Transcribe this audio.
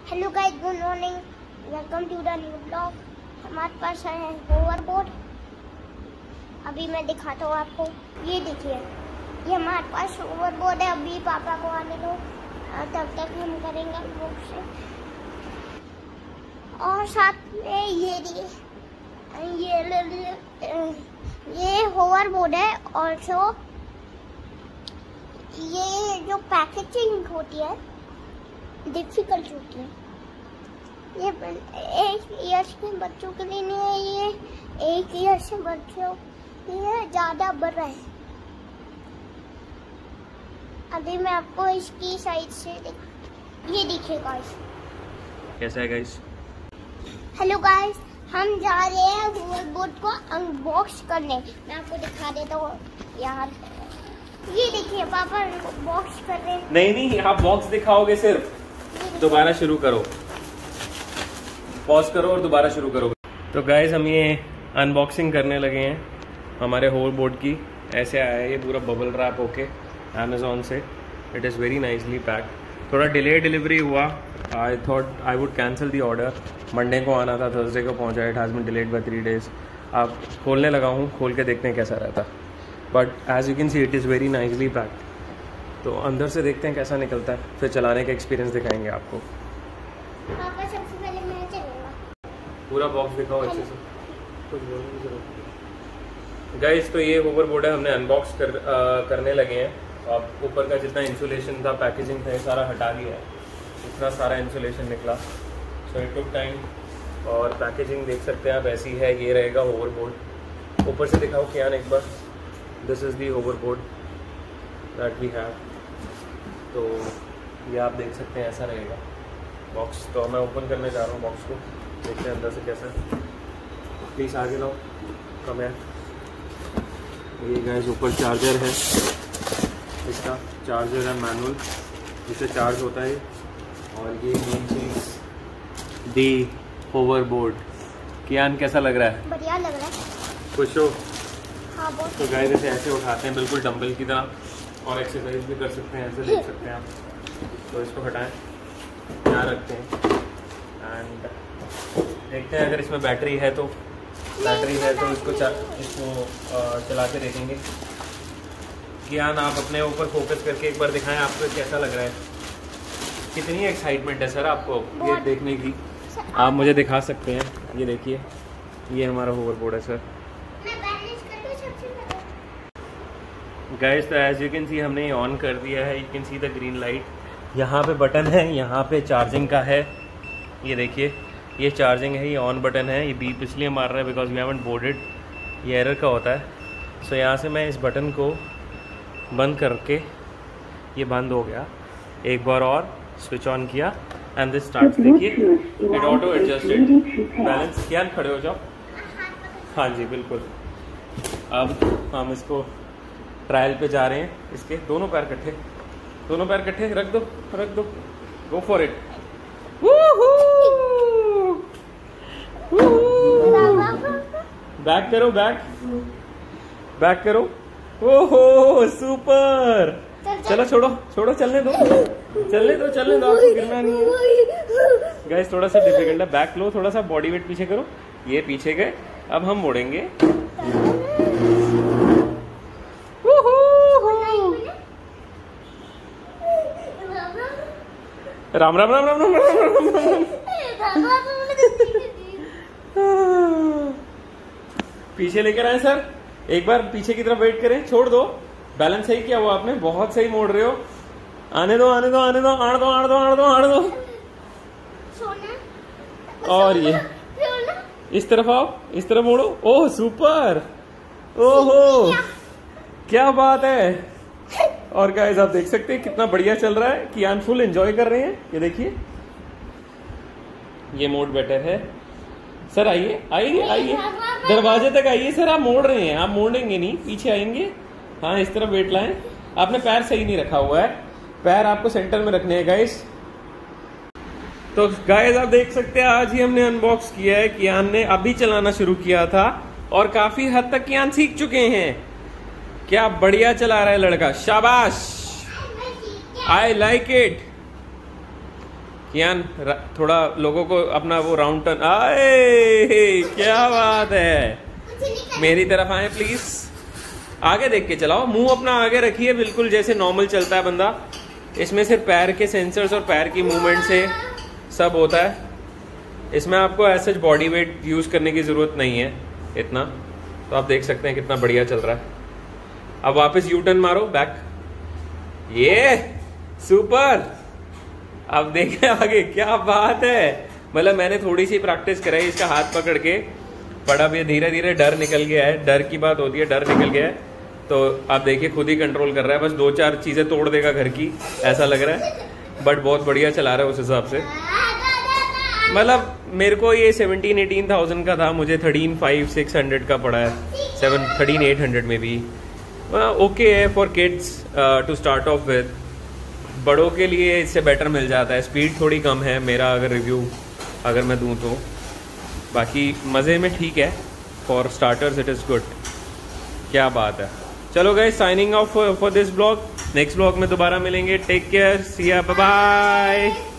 Hello guys, good morning, welcome to the new blog. हमारे पास है होवरबोर्ड। अभी मैं दिखाता हूँ आपको। ये देखिए, ये हमारे पास होवरबोर्ड है। अभी पापा को आने दो, तब तक हम करेंगे अनबॉक्सिंग। और साथ में ये होवरबोर्ड है। और ये जो पैकेजिंग होती है डिफिकल्ट होती है। ये 1 ईयर के बच्चों के लिए नहीं है, ये 1 ईयर से बच्चों के लिए ज़्यादा बड़ा है। अभी मैं आपको इसकी साइड से ये देखिए गाइस। कैसा है गाइस? हेलो गाइस, हम जा रहे हैं होवरबोर्ड को अनबॉक्स करने। मैं आपको दिखा देता हूँ यार। ये देखिए, पापा बॉक्स कर रहे हैं। नहीं, आप बॉक्स दिखाओगे सिर्फ। दोबारा शुरू करो, पॉज करो और दोबारा शुरू करो। तो गाइस, हम ये अनबॉक्सिंग करने लगे हैं हमारे होवरबोर्ड की। ऐसे आया है ये पूरा बबल रैप होके अमेज़ॉन से। It is very nicely packed. थोड़ा डिले डिलीवरी हुआ। I thought I would cancel the order. Monday को आना था, थर्सडे को पहुंचा। It has been delayed by 3 days। अब खोलने लगा हूँ, खोल के देखते हैं कैसा रहता। But as you can see it is very nicely packed. तो अंदर से देखते हैं कैसा निकलता है, फिर चलाने का एक्सपीरियंस दिखाएंगे आपको। पापा सबसे पहले मैं चलूंगा। पूरा बॉक्स दिखाओ अच्छे से। कुछ बोलने की जरूरत नहीं गाइस। तो ये होवरबोर्ड है, हमने अनबॉक्स करने लगे हैं। अब ऊपर का जितना इंसुलेशन था, पैकेजिंग था, ये सारा हटा लिया है। इतना सारा इंसुलेशन निकला, सो इट टुक टाइम। और पैकेजिंग देख सकते हैं आप, ऐसी है। ये रहेगा होवरबोर्ड। ऊपर से दिखाओ कियान एक बार। This is the hoverboard that we have. तो ये आप देख सकते हैं, ऐसा रहेगा बॉक्स। तो मैं ओपन करने जा रहा हूँ बॉक्स को, देखते हैं अंदर से कैसा है। प्लीज़ आगे लाओ, कम है। ये गाइस ऊपर चार्जर है, इसका चार्जर है मैनुअल, जिससे चार्ज होता है। और ये मेन चीज़ दी होवरबोर्ड। कियान कैसा लग रहा है? बढ़िया लग रहा है। खुश हो? हाँ बहुत। तो गाइस इसे ऐसे उठाते हैं बिल्कुल डंबल की तरह, और एक्सरसाइज भी कर सकते हैं। ऐसे देख सकते हैं आप। तो इसको हटाएं, यहाँ रखते हैं एंड देखते हैं अगर इसमें बैटरी है तो इसको चला के देखेंगे। ज्ञान, आप अपने ऊपर फोकस करके एक बार दिखाएं आपको कैसा लग रहा है। कितनी एक्साइटमेंट है सर आपको ये देखने की? आप मुझे दिखा सकते हैं। ये देखिए, ये हमारा होवरबोर्ड है सर। गाइस, तो एज यू कैन सी हमने ये ऑन कर दिया है। You can see the green light. यहाँ पे बटन है, यहाँ पे चार्जिंग का है। ये देखिए, ये चार्जिंग है, ये ऑन बटन है। ये बीप इसलिए मार रहा है बिकॉज वी हैवंट बोर्डेड। ये एरर का होता है। सो यहाँ से मैं इस बटन को बंद करके, ये बंद हो गया। एक बार और स्विच ऑन किया एंड दिस स्टार्ट। देखिए, इट ऑटो एडजस्टेड बैलेंस। क्या खड़े हो जाओ। हाँ जी, बिल्कुल। अब हम इसको ट्रायल पे जा रहे हैं। इसके दोनों पैर कट्ठे रख दो। Go for it. बैक करो। ओहो सुपर। चलो छोड़ो, चलने दो आपको गिरना नहीं है। गाइस, थोड़ा सा डिफिकल्ट है। बैक लो, थोड़ा सा बॉडी वेट पीछे करो। ये पीछे गए। अब हम मोड़ेंगे। राम। पीछे लेकर आए सर, एक बार पीछे की तरफ वेट करें। छोड़ दो, बैलेंस सही किया हुआ आपने, बहुत सही मोड़ रहे हो। आने दो। आड़ दो। और ये इस तरफ आओ, इस तरफ मोड़ो। ओह सुपर, ओहो क्या बात है। और गाइस, आप देख सकते हैं कितना बढ़िया चल रहा है। कियान फुल एंजॉय कर रहे हैं। ये देखिए, ये मोड बेटर है सर। आइए दरवाजे तक आइए सर। आप मोड़ रहे हैं, आप मोड़ेंगे नहीं, पीछे आएंगे। हाँ, इस तरफ वेट लाएं। आपने पैर सही नहीं रखा हुआ है, पैर आपको सेंटर में रखने हैं गाइस। तो गाइस, आप देख सकते हैं आज ही हमने अनबॉक्स किया है। कियान ने अभी चलाना शुरू किया था और काफी हद तक कियान सीख चुके हैं। क्या बढ़िया चला रहा है लड़का, शाबाश, आई लाइक इट। कियान थोड़ा लोगों को अपना वो राउंड टर्न, आए क्या बात है, मेरी तरफ आए प्लीज, आगे देख के चलाओ, मुंह अपना आगे रखिए बिल्कुल जैसे नॉर्मल चलता है बंदा। इसमें सिर्फ पैर के सेंसर्स और पैर की मूवमेंट से सब होता है, इसमें आपको ऐसे बॉडी वेट यूज करने की जरूरत नहीं है इतना। तो आप देख सकते हैं कितना बढ़िया चल रहा है। अब वापस यू टर्न मारो बैक, ये सुपर। अब देखें आगे, क्या बात है, मतलब मैंने थोड़ी सी प्रैक्टिस कराई इसका हाथ पकड़ के, पर अब ये धीरे धीरे डर निकल गया है, डर की बात होती है, डर निकल गया है। तो आप देखिए खुद ही कंट्रोल कर रहा है, बस 2-4 चीजें तोड़ देगा घर की ऐसा लग रहा है, बट बहुत बढ़िया चला रहा है उस हिसाब से। मतलब मेरे को ये 17-18,000 का था, मुझे 13,500-600 का पड़ा है, 13,800 में भी ओके है for kids to start off with. बड़ों के लिए इससे बेटर मिल जाता है, स्पीड थोड़ी कम है मेरा अगर रिव्यू अगर मैं दूं तो, बाकी मज़े में ठीक है, for starters it is good. क्या बात है। चलो guys, signing off for this blog, next blog में दोबारा मिलेंगे, टेक केयर, सी या, बाय बाय।